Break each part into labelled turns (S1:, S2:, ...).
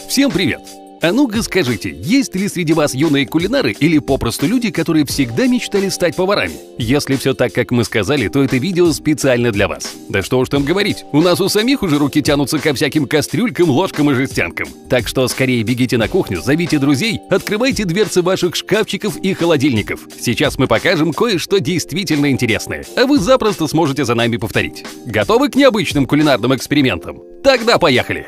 S1: Всем привет! А ну-ка скажите, есть ли среди вас юные кулинары или попросту люди, которые всегда мечтали стать поварами? Если все так, как мы сказали, то это видео специально для вас. Да что уж там говорить, у нас у самих уже руки тянутся ко всяким кастрюлькам, ложкам и жестянкам. Так что скорее бегите на кухню, зовите друзей, открывайте дверцы ваших шкафчиков и холодильников. Сейчас мы покажем кое-что действительно интересное, а вы запросто сможете за нами повторить. Готовы к необычным кулинарным экспериментам? Тогда поехали!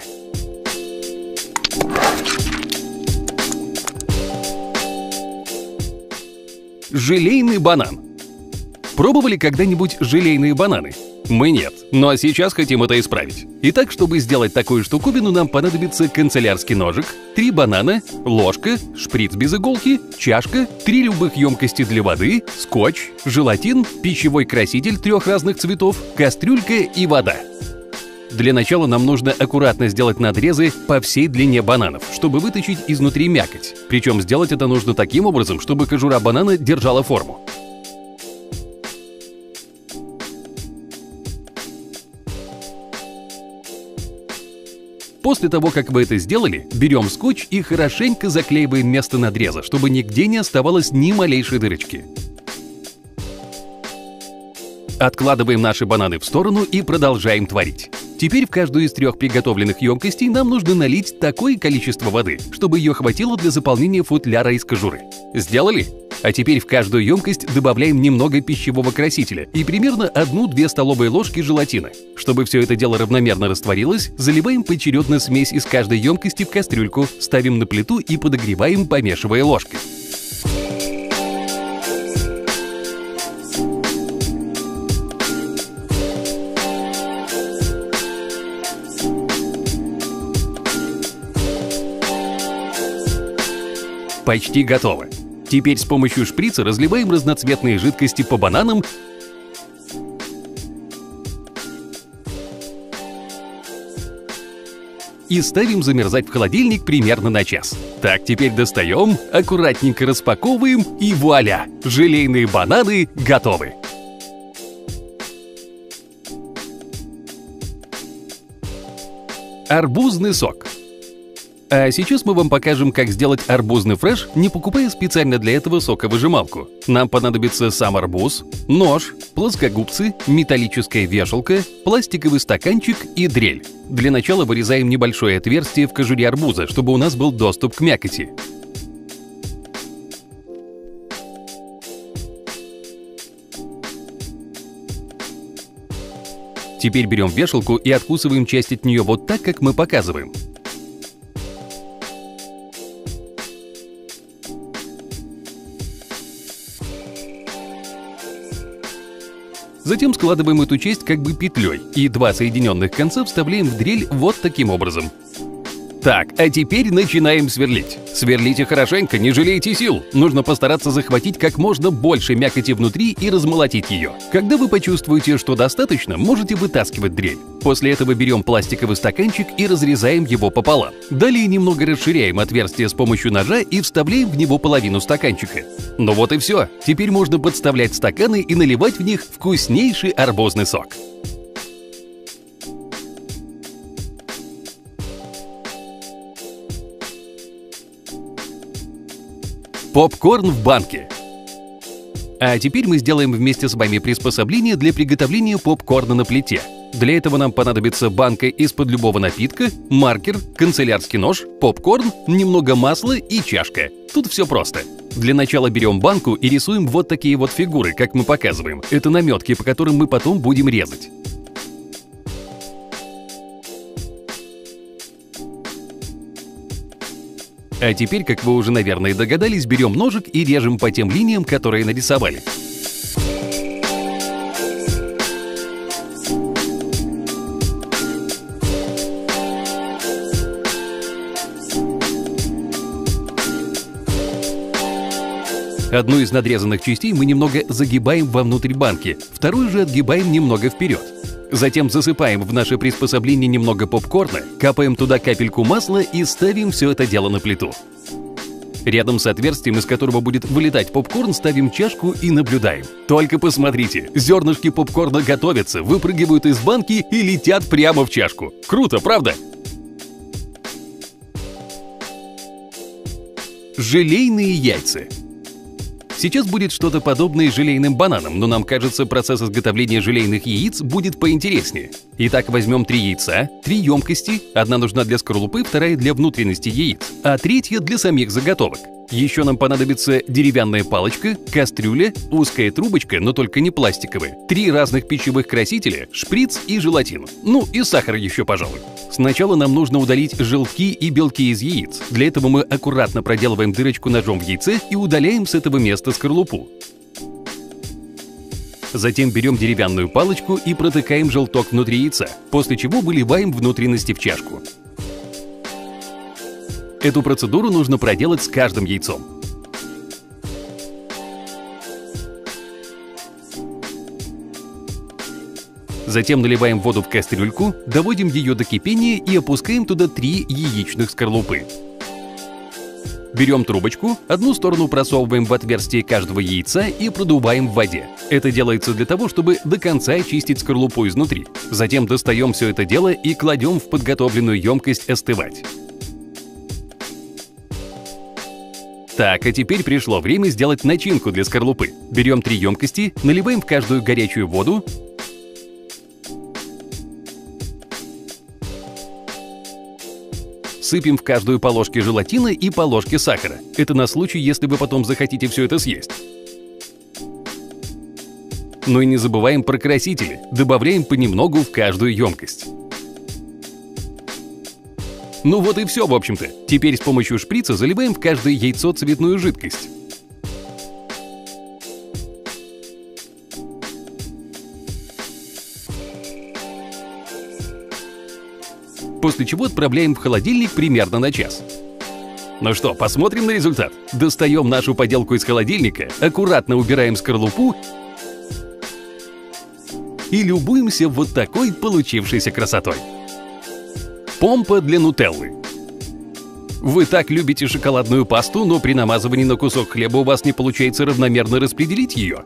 S1: Желейный банан. Пробовали когда-нибудь желейные бананы? Мы нет, но сейчас хотим это исправить. Итак, чтобы сделать такую штуковину, нам понадобится канцелярский ножик, 3 банана, ложка, шприц без иголки, чашка, 3 любых емкости для воды, скотч, желатин, пищевой краситель 3 разных цветов, кастрюлька и вода. Для начала нам нужно аккуратно сделать надрезы по всей длине бананов, чтобы вытащить изнутри мякоть. Причем сделать это нужно таким образом, чтобы кожура банана держала форму. После того, как вы это сделали, берем скотч и хорошенько заклеиваем место надреза, чтобы нигде не оставалось ни малейшей дырочки. Откладываем наши бананы в сторону и продолжаем творить. Теперь в каждую из 3 приготовленных емкостей нам нужно налить такое количество воды, чтобы ее хватило для заполнения футляра из кожуры. Сделали? А теперь в каждую емкость добавляем немного пищевого красителя и примерно 1-2 столовые ложки желатина. Чтобы все это дело равномерно растворилось, заливаем поочередно смесь из каждой емкости в кастрюльку, ставим на плиту и подогреваем, помешивая ложкой. Почти готово. Теперь с помощью шприца разливаем разноцветные жидкости по бананам и ставим замерзать в холодильник примерно на час. Так, теперь достаем, аккуратненько распаковываем и вуаля! Желейные бананы готовы! Арбузный сок. А сейчас мы вам покажем, как сделать арбузный фреш, не покупая специально для этого соковыжималку. Нам понадобится сам арбуз, нож, плоскогубцы, металлическая вешалка, пластиковый стаканчик и дрель. Для начала вырезаем небольшое отверстие в кожуре арбуза, чтобы у нас был доступ к мякоти. Теперь берем вешалку и откусываем часть от нее вот так, как мы показываем. Затем складываем эту часть как бы петлей и 2 соединенных конца вставляем в дрель вот таким образом. Так, а теперь начинаем сверлить. Сверлите хорошенько, не жалейте сил. Нужно постараться захватить как можно больше мякоти внутри и размолотить ее. Когда вы почувствуете, что достаточно, можете вытаскивать дрель. После этого берем пластиковый стаканчик и разрезаем его пополам. Далее немного расширяем отверстие с помощью ножа и вставляем в него половину стаканчика. Ну вот и все. Теперь можно подставлять стаканы и наливать в них вкуснейший арбузный сок. Попкорн в банке. А теперь мы сделаем вместе с вами приспособление для приготовления попкорна на плите. Для этого нам понадобится банка из-под любого напитка, маркер, канцелярский нож, попкорн, немного масла и чашка. Тут все просто. Для начала берем банку и рисуем вот такие вот фигуры, как мы показываем. Это наметки, по которым мы потом будем резать. А теперь, как вы уже, наверное, догадались, берем ножик и режем по тем линиям, которые нарисовали. Одну из надрезанных частей мы немного загибаем вовнутрь банки, вторую же отгибаем немного вперед. Затем засыпаем в наше приспособление немного попкорна, капаем туда капельку масла и ставим все это дело на плиту. Рядом с отверстием, из которого будет вылетать попкорн, ставим чашку и наблюдаем. Только посмотрите, зернышки попкорна готовятся, выпрыгивают из банки и летят прямо в чашку. Круто, правда? Желейные яйца. Сейчас будет что-то подобное желейным бананам, но нам кажется, процесс изготовления желейных яиц будет поинтереснее. Итак, возьмем 3 яйца, 3 емкости, одна нужна для скорлупы, вторая для внутренности яиц, а третья для самих заготовок. Еще нам понадобится деревянная палочка, кастрюля, узкая трубочка, но только не пластиковая, 3 разных пищевых красителя, шприц и желатин. Ну и сахар еще, пожалуй. Сначала нам нужно удалить желтки и белки из яиц. Для этого мы аккуратно проделываем дырочку ножом в яйце и удаляем с этого места скорлупу. Затем берем деревянную палочку и протыкаем желток внутри яйца, после чего выливаем внутренности в чашку. Эту процедуру нужно проделать с каждым яйцом. Затем наливаем воду в кастрюльку, доводим ее до кипения и опускаем туда 3 яичных скорлупы. Берем трубочку, одну сторону просовываем в отверстие каждого яйца и продуваем в воде. Это делается для того, чтобы до конца очистить скорлупу изнутри. Затем достаем все это дело и кладем в подготовленную емкость остывать. Так, а теперь пришло время сделать начинку для скорлупы. Берем 3 емкости, наливаем в каждую горячую воду, сыпем в каждую по ложке желатина и по ложке сахара. Это на случай, если вы потом захотите все это съесть. Ну и не забываем про красители. Добавляем понемногу в каждую емкость. Ну вот и все, в общем-то. Теперь с помощью шприца заливаем в каждое яйцо цветную жидкость. После чего отправляем в холодильник примерно на час. Ну что, посмотрим на результат. Достаем нашу поделку из холодильника, аккуратно убираем скорлупу и любуемся вот такой получившейся красотой. Помпа для нутеллы. Вы так любите шоколадную пасту, но при намазывании на кусок хлеба у вас не получается равномерно распределить ее.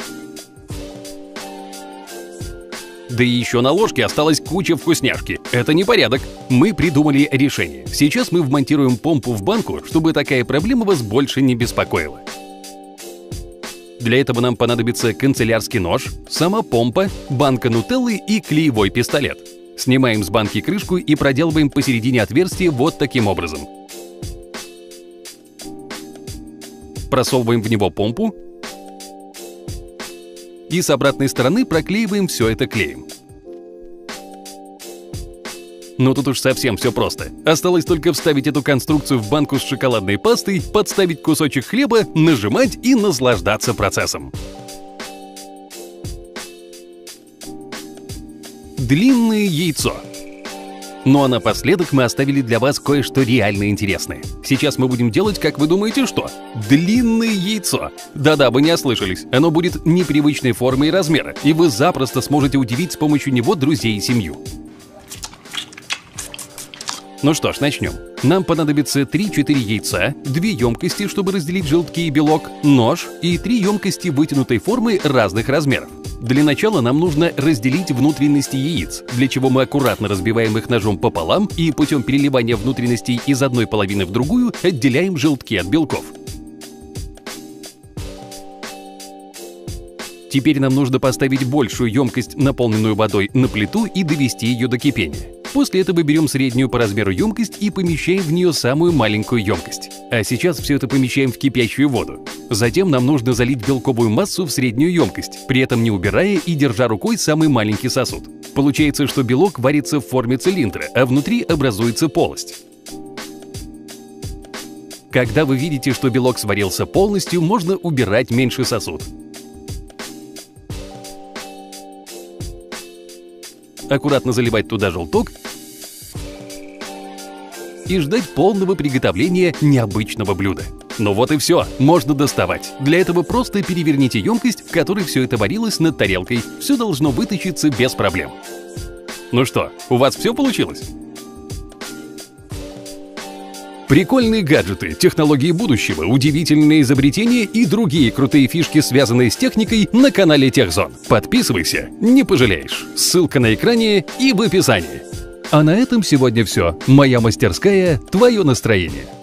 S1: Да и еще на ложке осталась куча вкусняшки. Это не порядок. Мы придумали решение. Сейчас мы вмонтируем помпу в банку, чтобы такая проблема вас больше не беспокоила. Для этого нам понадобится канцелярский нож, сама помпа, банка нутеллы и клеевой пистолет. Снимаем с банки крышку и проделываем посередине отверстия вот таким образом. Просовываем в него помпу и с обратной стороны проклеиваем все это клеем. Ну тут уж совсем все просто. Осталось только вставить эту конструкцию в банку с шоколадной пастой, подставить кусочек хлеба, нажимать и наслаждаться процессом. Длинное яйцо. Ну а напоследок мы оставили для вас кое-что реально интересное. Сейчас мы будем делать, как вы думаете, что? Длинное яйцо. Да-да, вы не ослышались. Оно будет непривычной формы и размера, и вы запросто сможете удивить с помощью него друзей и семью. Ну что ж, начнем. Нам понадобится 3-4 яйца, 2 емкости, чтобы разделить желтки и белок, нож и 3 емкости вытянутой формы разных размеров. Для начала нам нужно разделить внутренности яиц, для чего мы аккуратно разбиваем их ножом пополам и путем переливания внутренностей из одной половины в другую отделяем желтки от белков. Теперь нам нужно поставить большую емкость, наполненную водой, на плиту и довести ее до кипения. После этого берем среднюю по размеру емкость и помещаем в нее самую маленькую емкость. А сейчас все это помещаем в кипящую воду. Затем нам нужно залить белковую массу в среднюю емкость, при этом не убирая и держа рукой самый маленький сосуд. Получается, что белок варится в форме цилиндра, а внутри образуется полость. Когда вы видите, что белок сварился полностью, можно убирать меньший сосуд. Аккуратно заливать туда желток и ждать полного приготовления необычного блюда. Ну вот и все, можно доставать. Для этого просто переверните емкость, в которой все это варилось, над тарелкой. Все должно вытащиться без проблем. Ну что, у вас все получилось? Прикольные гаджеты, технологии будущего, удивительные изобретения и другие крутые фишки, связанные с техникой, на канале Техзон. Подписывайся, не пожалеешь. Ссылка на экране и в описании. А на этом сегодня все. Моя мастерская, твое настроение.